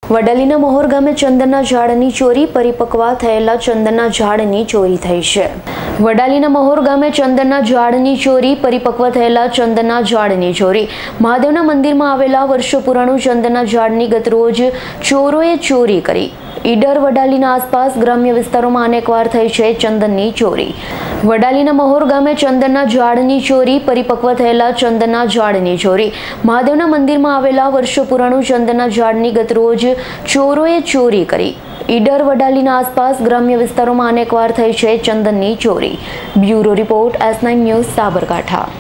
વડાલીના મહોર ગામે ચંદનના ઝાડની ચોરી, પરિપક્વ થયેલા ચંદનના ઝાડની ચોરી થઈ છે। વડાલીના મહોર ગામે ચંદનના ઝાડની ચોરી, પરિપક્વ થયેલા ચંદનના ઝાડની ચોરી। મહાદેવના મંદિરમાં આવેલા વર્ષો પુરાણું ચંદનના ઝાડની ગતરોજ ચોરોએ ચોરી કરી। ઈડર વડાલીના આસપાસ ગ્રામ્ય વિસ્તારોમાં અનેકવાર થઈ છે ચંદનની ચોરી। વડાલીના મહોર ગામે ચંદનના ઝાડની ચોરી, પરિપક્વ થયેલા ચંદનના ઝાડની ચોરી। મહાદેવના મંદિરમાં આવેલા વર્ષો પુરાણું ચંદનના ઝાડની ગતરોજ ચોરોએ ચોરી કરી। ઈડર વડાલીના આસપાસ ગ્રામ્ય વિસ્તારોમાં અનેકવાર થઈ છે ચંદનની ચોરી। Bureau report S9 news, Sabarkantha.